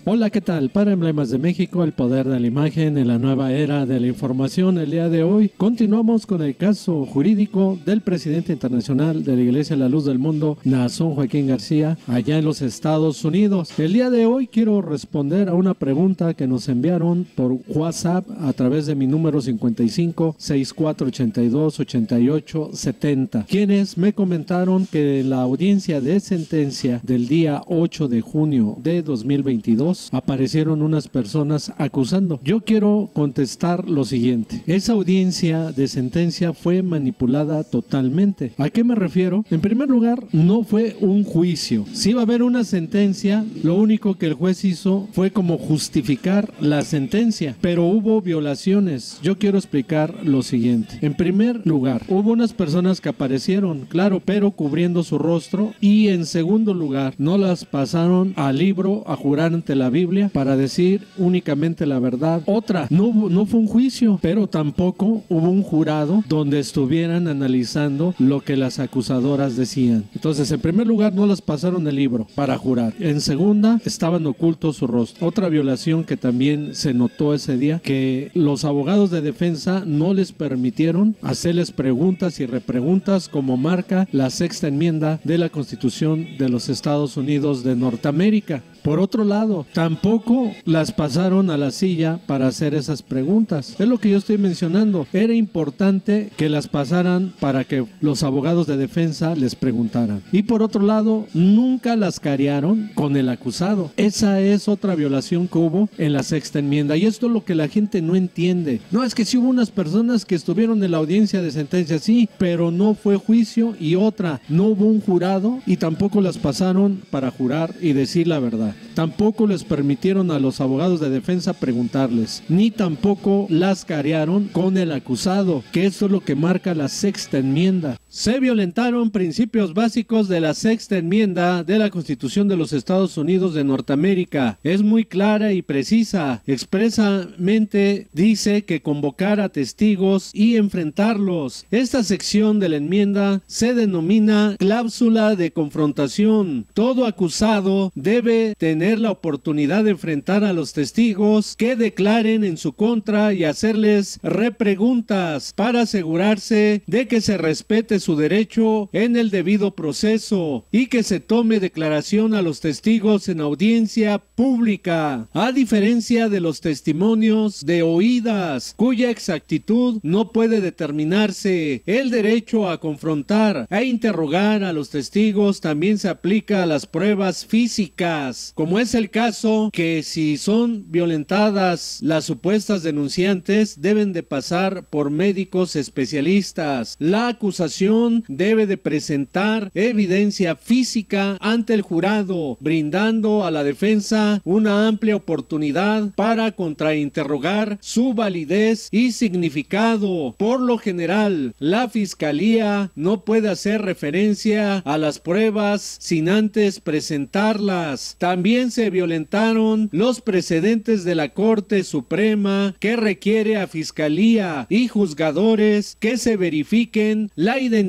Hola, ¿qué tal? Para Emblemas de México, el poder de la imagen en la nueva era de la información. El día de hoy continuamos con el caso jurídico del presidente internacional de la Iglesia La Luz del Mundo, Naasón Joaquín García, allá en los Estados Unidos. El día de hoy quiero responder a una pregunta que nos enviaron por WhatsApp a través de mi número 55 6482 88 70, quienes me comentaron que en la audiencia de sentencia del día 8 de junio de 2022 aparecieron unas personas acusando. Yo quiero contestar lo siguiente: esa audiencia de sentencia fue manipulada totalmente. ¿A qué me refiero? En primer lugar, no fue un juicio. Si iba a haber una sentencia, lo único que el juez hizo fue como justificar la sentencia, pero hubo violaciones. Yo quiero explicar lo siguiente. En primer lugar, hubo unas personas que aparecieron, claro, pero cubriendo su rostro, y en segundo lugar, no las pasaron al libro a jurar ante la Biblia para decir únicamente la verdad. Otra, no fue un juicio, pero tampoco hubo un jurado donde estuvieran analizando lo que las acusadoras decían. Entonces, en primer lugar, no las pasaron el libro para jurar. En segunda, estaban ocultos su rostro. Otra violación que también se notó ese día, que los abogados de defensa no les permitieron hacerles preguntas y repreguntas como marca la sexta enmienda de la Constitución de los Estados Unidos de Norteamérica. Por otro lado, tampoco las pasaron a la silla para hacer esas preguntas. Es lo que yo estoy mencionando. Era importante que las pasaran para que los abogados de defensa les preguntaran. Y por otro lado, nunca las carearon con el acusado. Esa es otra violación que hubo en la sexta enmienda. Y esto es lo que la gente no entiende. No, es que sí hubo unas personas que estuvieron en la audiencia de sentencia, sí, pero no fue juicio. Y otra, no hubo un jurado y tampoco las pasaron para jurar y decir la verdad. Tampoco les permitieron a los abogados de defensa preguntarles, ni tampoco las carearon con el acusado, que eso es lo que marca la sexta enmienda. Se violentaron principios básicos de la sexta enmienda de la Constitución de los Estados Unidos de Norteamérica. Es muy clara y precisa. Expresamente dice que convocar a testigos y enfrentarlos. Esta sección de la enmienda se denomina cláusula de confrontación. Todo acusado debe tener la oportunidad de enfrentar a los testigos que declaren en su contra y hacerles repreguntas para asegurarse de que se respete su derecho en el debido proceso y que se tome declaración a los testigos en audiencia pública, a diferencia de los testimonios de oídas, cuya exactitud no puede determinarse. El derecho a confrontar e interrogar a los testigos también se aplica a las pruebas físicas, como es el caso que si son violentadas las supuestas denunciantes, deben de pasar por médicos especialistas. La acusación debe de presentar evidencia física ante el jurado, brindando a la defensa una amplia oportunidad para contrainterrogar su validez y significado. Por lo general, la fiscalía no puede hacer referencia a las pruebas sin antes presentarlas. También se violentaron los precedentes de la Corte Suprema, que requiere a fiscalía y juzgadores que se verifiquen la identidad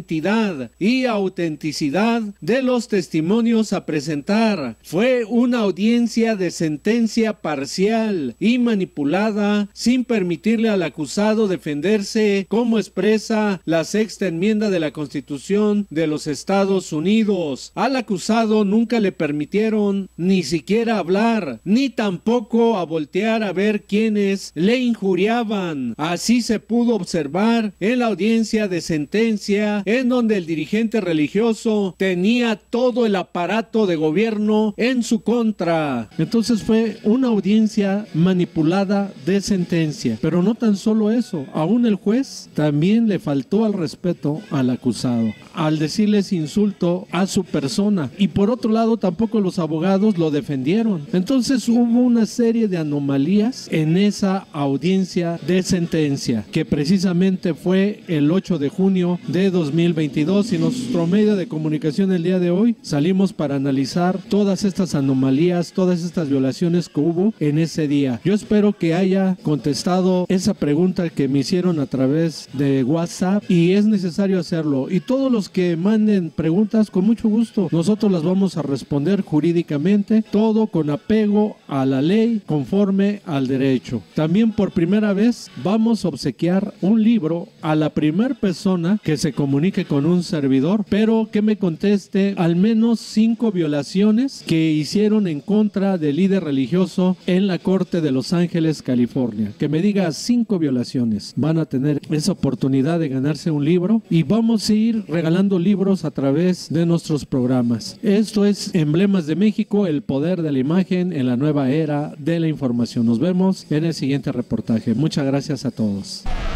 y autenticidad de los testimonios a presentar. Fue una audiencia de sentencia parcial y manipulada, sin permitirle al acusado defenderse, como expresa la sexta enmienda de la Constitución de los Estados Unidos. Al acusado nunca le permitieron ni siquiera hablar, ni tampoco a voltear a ver quiénes le injuriaban. Así se pudo observar en la audiencia de sentencia, en donde el dirigente religioso tenía todo el aparato de gobierno en su contra. Entonces fue una audiencia manipulada de sentencia. Pero no tan solo eso, aún el juez también le faltó al respeto al acusado, al decirles insulto a su persona. Y por otro lado, tampoco los abogados lo defendieron. Entonces hubo una serie de anomalías en esa audiencia de sentencia, que precisamente fue el 8 de junio de 2022. 2022 y nuestro medio de comunicación el día de hoy salimos para analizar todas estas anomalías, todas estas violaciones que hubo en ese día. Yo espero que haya contestado esa pregunta que me hicieron a través de WhatsApp y es necesario hacerlo. Y todos los que manden preguntas, con mucho gusto, nosotros las vamos a responder jurídicamente, todo con apego a la ley, conforme al derecho. También por primera vez vamos a obsequiar un libro a la primera persona que se comunique con un servidor, pero que me conteste al menos 5 violaciones que hicieron en contra del líder religioso en la corte de Los Ángeles, California. Que me diga 5 violaciones. Van a tener esa oportunidad de ganarse un libro y vamos a ir regalando libros a través de nuestros programas. Esto es Emblemas de México, el poder de la imagen en la nueva era de la información. Nos vemos en el siguiente reportaje. Muchas gracias a todos.